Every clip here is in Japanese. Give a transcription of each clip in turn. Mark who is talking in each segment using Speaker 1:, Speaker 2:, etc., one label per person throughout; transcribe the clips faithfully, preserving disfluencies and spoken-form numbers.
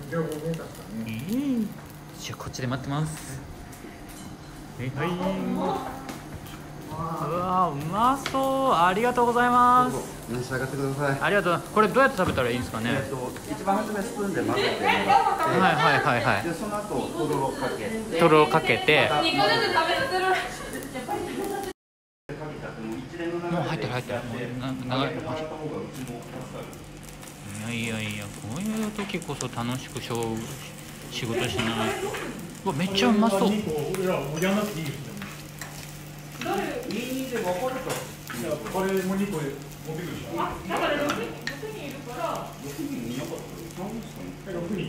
Speaker 1: 両方ね、確か
Speaker 2: え
Speaker 1: ね。
Speaker 2: ー、じゃあこっちで待ってます。はいはい。うわー、うまそう。ありがとうございます。
Speaker 3: 召し上がってください。
Speaker 2: ありがとう。これどうやって食べたらいいんですかね。
Speaker 3: えっと一番初めスプーンで混ぜてもらって、
Speaker 2: はいはいはいはい。
Speaker 3: でその後とろろかけて、
Speaker 2: とろろかけて。もう入ってる入ってる。もうな長い。いやいやいや、こういう時こそ楽しくしょう仕事しない。うわ、めっちゃうまそう。
Speaker 1: 俺らもうやんなくていいですね。
Speaker 3: いいで分かると。
Speaker 1: これもにこで持ってくるでしょ。
Speaker 4: あ、だからろくにんいるから。
Speaker 3: ろくにんいなかった。なんですかね。
Speaker 1: ろくにん。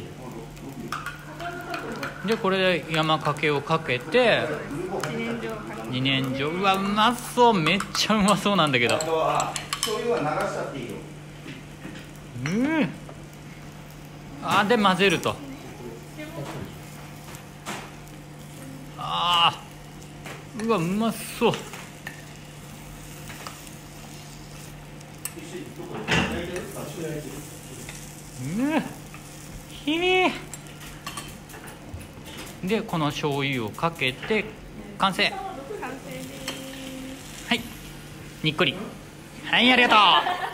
Speaker 2: でこれで山かけをかけてにねん乗。うわ、うまそう。めっちゃうまそうなんだけど。
Speaker 3: あとは醤油は流しちゃっていいよ。
Speaker 2: うん。あで混ぜると。あー、うわ、うまそう。うん、ひめでこの醤油をかけて完成。はい、にっこり。はい、ありがとう。